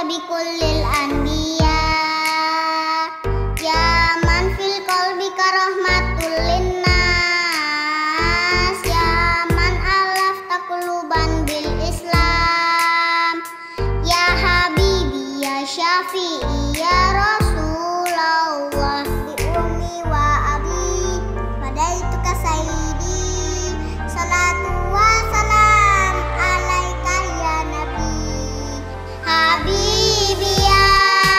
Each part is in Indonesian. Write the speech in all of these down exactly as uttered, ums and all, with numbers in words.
bikullil anbiya, ya man fil qalbi karahmatul linnas, ya man alafta quluban bil Islam, ya habibi ya syafi'i ya Rasulullah, bi ummi wa abi fadaituka sayyidi, salatu wa salam alaika ya nabi. Habibi ya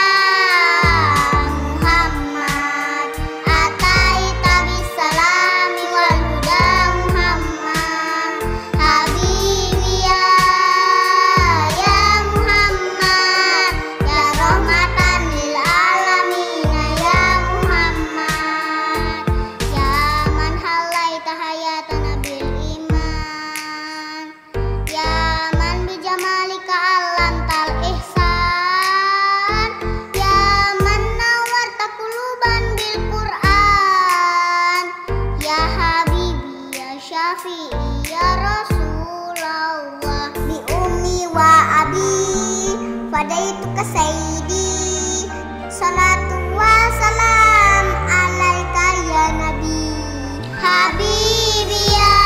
Muhammad, ataita bisalami wal huda Muhammad. Habibi ya ya Muhammad, ya rahmatan lil alamin ya Muhammad, ya man halaita hayatana bil iman, ya man bijamalika alantal ihsan, ya man nawarta quluban bil Qur'an, ya habibi ya syafi'i ya Rasulullah, bi ummi wa abi fadaituka sayyidi, salatu wa salam alaika ya nabi. Habibi ya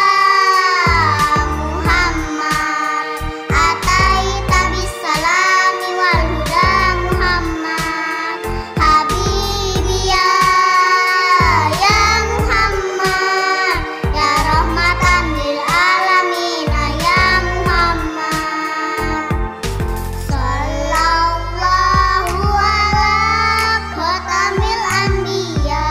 Muhammad, ataita bisalami wal huda Muhammad. Habibi ya ya Muhammad, ya rahmatan lil alamin ya Muhammad. Sallallahu ala khatamil anbiya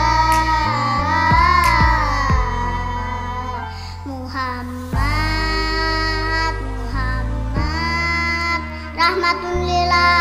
Muhammad, Muhammad rahmatun lil